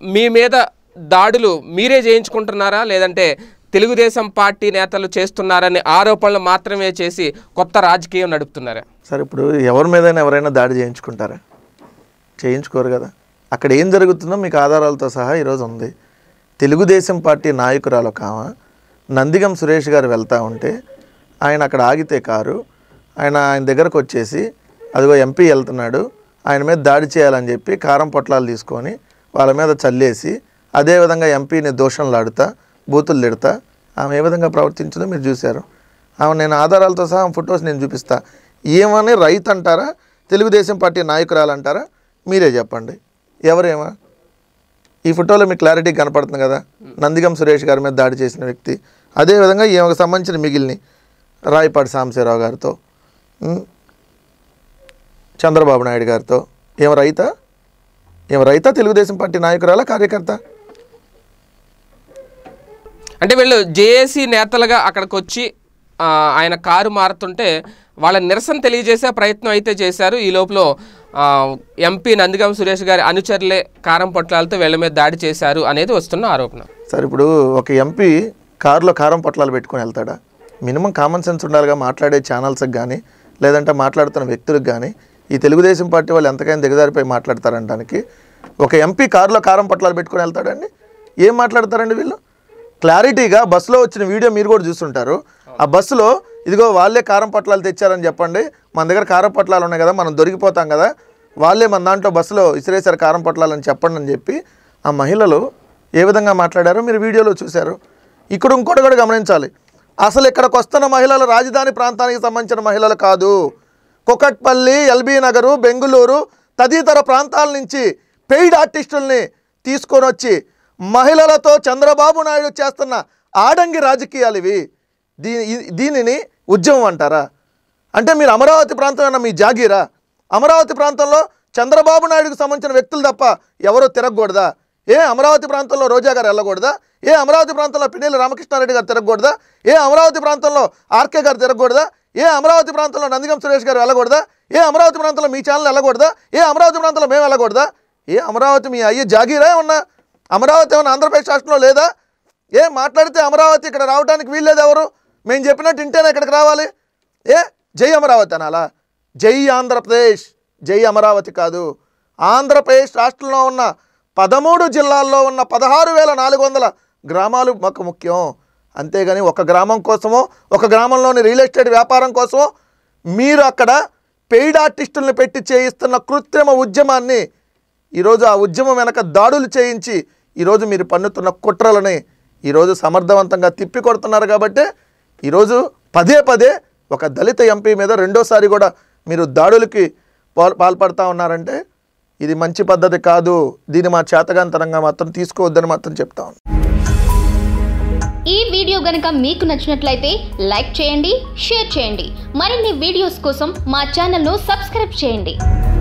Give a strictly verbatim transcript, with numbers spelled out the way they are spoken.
మీ మీద దాడులు మీరే చేయించుకుంటున్నారా, లేదంటే తెలుగుదేశం పార్టీ నేతలు చేస్తున్నారని ఆరోపణలు మాత్రమే చేసి కొత్త రాజకీయం నడుపుతున్నారా? సార్ ఇప్పుడు ఎవరి మీదైనా ఎవరైనా దాడి చేయించుకుంటారా? చేయించుకోరు కదా. అక్కడ ఏం జరుగుతుందో మీకు ఆధారాలతో సహా ఈరోజు ఉంది. తెలుగుదేశం పార్టీ నాయకురాలు కామ నందిగం సురేష్ గారు వెళ్తూ ఉంటే ఆయన అక్కడ ఆగితే కారు ఆయన ఆయన దగ్గరకు వచ్చేసి అదిగో ఎంపీ వెళ్తున్నాడు ఆయన మీద దాడి చేయాలని చెప్పి కారం పొట్లాలు తీసుకొని వాళ్ళ మీద చల్లేసి అదేవిధంగా ఎంపీని దోషంలాడుతా బూతులు తిడతా ఆమె ఏ విధంగా ప్రవర్తించిందో మీరు చూశారు. ఆమె నేను ఆధారాలతో సహా ఫొటోస్ నేను చూపిస్తా. ఏమని రైతు అంటారా, తెలుగుదేశం పార్టీ నాయకురాలు అంటారా? మీరే చెప్పండి ఎవరేమా? ఈ ఫోటోలో మీకు క్లారిటీ కనపడుతుంది కదా, నందిగం సురేష్ గారి మీద దాడి చేసిన వ్యక్తి. అదేవిధంగా ఈమెకు సంబంధించిన మిగిలిన రాయపాటి సాంబశివరావు గారితో, చంద్రబాబు నాయుడు గారితో ఏమ రైతా ఏమ రైతా తెలుగుదేశం పార్టీ నాయకురాలా కార్యకర్త? అంటే వీళ్ళు జేఏసీ నేతలుగా అక్కడికి వచ్చి ఆయన కారు మారుతుంటే వాళ్ళ నిరసన తెలియజేసే ప్రయత్నం అయితే చేశారు. ఈ లోపల ఎంపీ నందిగం సురేష్ గారి అనుచరులే కారం పొట్లాలతో వీళ్ళ మీద దాడి చేశారు అనేది వస్తున్న ఆరోపణ. సార్ ఇప్పుడు ఒక ఎంపీ కారులో కారం పొట్లాలు పెట్టుకొని వెళ్తాడా? మినిమం కామన్ సెన్స్ ఉండాలిగా. మాట్లాడే ఛానల్స్కి కానీ లేదంటే మాట్లాడుతున్న వ్యక్తులకు కానీ ఈ తెలుగుదేశం పార్టీ వాళ్ళు ఎంతకైనా దిగజారిపోయి మాట్లాడతారంటానికి ఒక ఎంపీ కారులో కారం పొట్లాలు పెట్టుకొని వెళ్తాడండి? ఏం మాట్లాడతారండి వీళ్ళు? క్లారిటీగా బస్సులో వచ్చిన వీడియో మీరు కూడా చూస్తుంటారు. ఆ బస్సులో ఇదిగో వాళ్ళే కారం పొట్లాలు తెచ్చారని చెప్పండి, మన దగ్గర కారం పొట్లాలు ఉన్నాయి కదా మనం దొరికిపోతాం కదా, వాళ్ళే మన దాంట్లో బస్సులో ఇసిరేసారు కారం పొట్లాలని చెప్పండి అని చెప్పి ఆ మహిళలు ఏ విధంగా మాట్లాడారో మీరు వీడియోలో చూశారు. ఇక్కడ ఇంకోటి కూడా గమనించాలి. అసలు ఇక్కడికి వస్తున్న మహిళలు రాజధాని ప్రాంతానికి సంబంధించిన మహిళలు కాదు. కుకట్పల్లి, ఎల్బీ నగరు, బెంగుళూరు తదితర ప్రాంతాల నుంచి పెయిడ్ ఆర్టిస్టుల్ని తీసుకొని వచ్చి మహిళలతో చంద్రబాబు నాయుడు చేస్తున్న ఆడంగి రాజకీయాలు ఇవి. దీని దీనిని ఉద్యమం అంటారా? అంటే మీరు అమరావతి ప్రాంతం అన్న మీ జాగీరా? అమరావతి ప్రాంతంలో చంద్రబాబు నాయుడుకు సంబంధించిన వ్యక్తులు తప్ప ఎవరో తిరగకూడదా? ఏ అమరావతి ప్రాంతంలో రోజా గారు వెళ్ళకూడదా? ఏ అమరావతి ప్రాంతంలో పిన్నెల్లి రామకృష్ణారెడ్డి గారు తిరగకూడదా? ఏ అమరావతి ప్రాంతంలో ఆర్కే గారు తిరగకూడదా? ఏ అమరావతి ప్రాంతంలో నందిగం సురేష్ గారు వెళ్ళకూడదా? ఏ అమరావతి ప్రాంతంలో మీ ఛానల్ వెళ్ళకూడదా? ఏ అమరావతి ప్రాంతంలో మేము వెళ్ళకూడదా? ఏ అమరావతి మీ అయ్యే జాగీరా ఉన్నా? అమరావతి ఏమన్నా ఆంధ్రప్రదేశ్ రాష్ట్రంలో లేదా? ఏ మాట్లాడితే అమరావతి ఇక్కడ రావడానికి వీల్లేదు ఎవరు? మేము చెప్పినట్టు ఇంటేనే ఇక్కడికి రావాలి. ఏ జై అమరావతి అనాలా? జై ఆంధ్రప్రదేశ్, జై అమరావతి కాదు. ఆంధ్రప్రదేశ్ రాష్ట్రంలో ఉన్న పదమూడు జిల్లాల్లో ఉన్న పదహారు వేల నాలుగు వందల గ్రామాలు మాకు ముఖ్యం. అంతేగాని ఒక గ్రామం కోసమో ఒక గ్రామంలోని రియల్ ఎస్టేట్ వ్యాపారం కోసమో మీరు అక్కడ పెయిడ్ ఆర్టిస్టులను పెట్టి చేయిస్తున్న కృత్రిమ ఉద్యమాన్ని ఈరోజు ఆ ఉద్యమం వెనక దాడులు చేయించి ఈరోజు మీరు పన్నుతున్న కుట్రలని ఈరోజు సమర్థవంతంగా తిప్పి కొడుతున్నారు. కాబట్టి ఈరోజు పదే పదే ఒక దళిత ఎంపీ మీద రెండోసారి కూడా మీరు దాడులకి పాల్పడతా ఉన్నారంటే ఇది మంచి పద్ధతి కాదు. దీన్ని మా చేతగాంతరంగా మాత్రం తీసుకోవద్దని మాత్రం చెప్తా ఉన్నాను. ఈ వీడియో గనుక మీకు నచ్చినట్లయితే లైక్ చేయండి, షేర్ చేయండి. మరిన్ని వీడియోస్ కోసం మా ఛానల్ను సబ్స్క్రైబ్ చేయండి.